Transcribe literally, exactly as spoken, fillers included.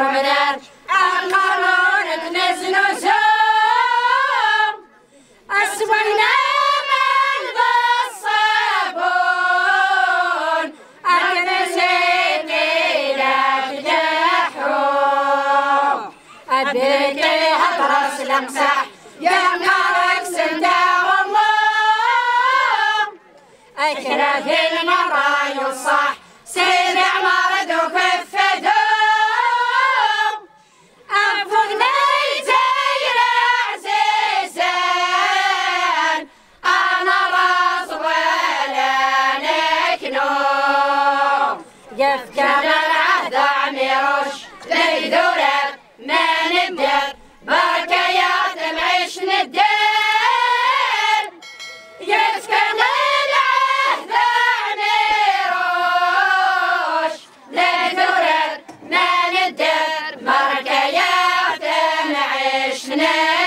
ومنار القانون تنزنوسهم أسوينا من بالصابون الكنسيت إلى تجحهم أدركي هدرس لمسح يا نارك سندا والله أكره المرة يصح سيدع مرض وكفدهم أنفقنا يتير عزيزان أنا راس ولا نكنوم يفكر العهد عميروش ليدورك ما ندر بركيات العيش ندر يفكر العهد عميروش ليدورك ما ندر بركيات العيش ندر